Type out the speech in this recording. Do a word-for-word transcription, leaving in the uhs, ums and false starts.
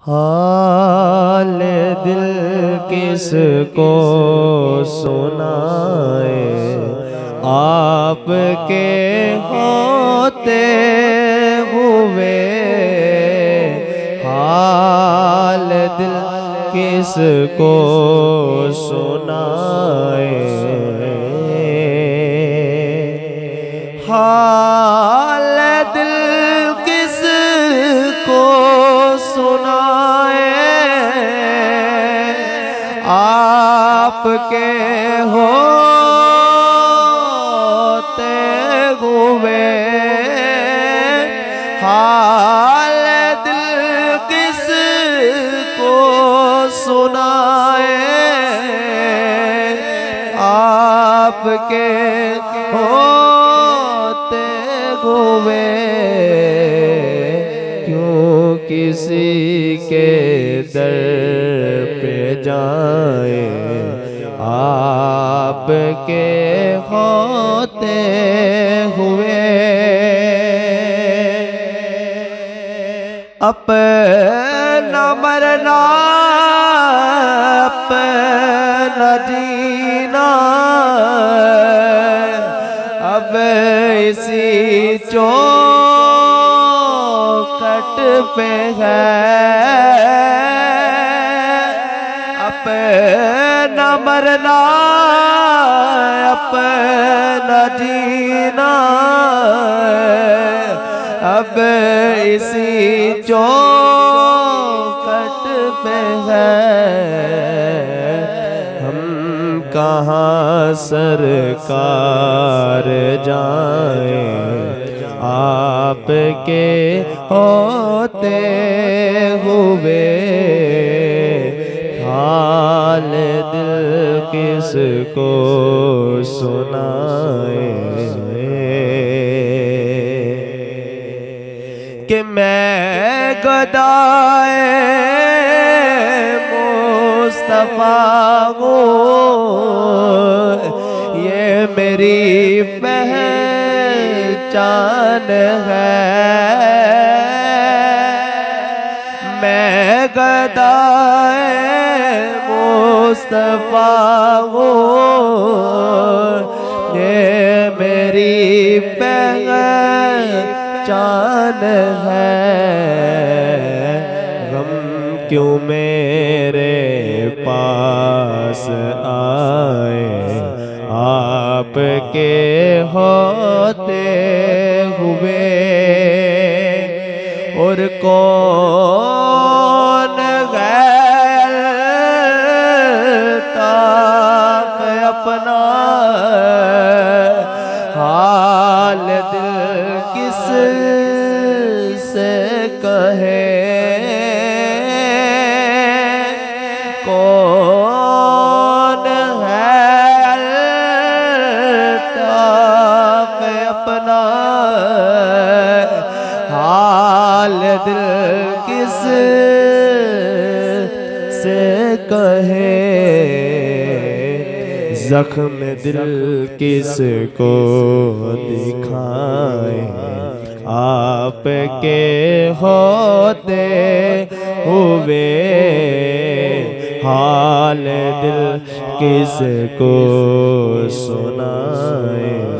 हाल दिल किसको सुनाए, आपके होते हुए। हाल दिल किसको सुनाए, हाल दिल किसको सुनाए, आपके होते हुए। हाल दिल किसको सुनाए, आपके होते हुए। क्यों किसी के दर पे जाए, आपके होते हुए। अपना मरना अपना जीना, अब इसी चौखट पे है। अपना मरना अपना जीना, अब इसी चौखट पे है। हम कहाँ सरकार जाएं, आपके होते हुए। हाल दिल किसको सुनाए, कि मैं गदाए मुस्तफा हूँ, ये मेरी पहचान है। मैं गदाए मुस्तफा हूँ, ये मेरी पहचान है। गम क्यों मेरे पास आए, आपके होते हुए। और कौन गैरता अपना, हाल दिल किस से कहे। कौन है अल्ताफ अपना, हाल दिल किस से कहे। जख्म दिल किसको दिखाए, आपके होते हुए। हाल दिल किसको सुनाए।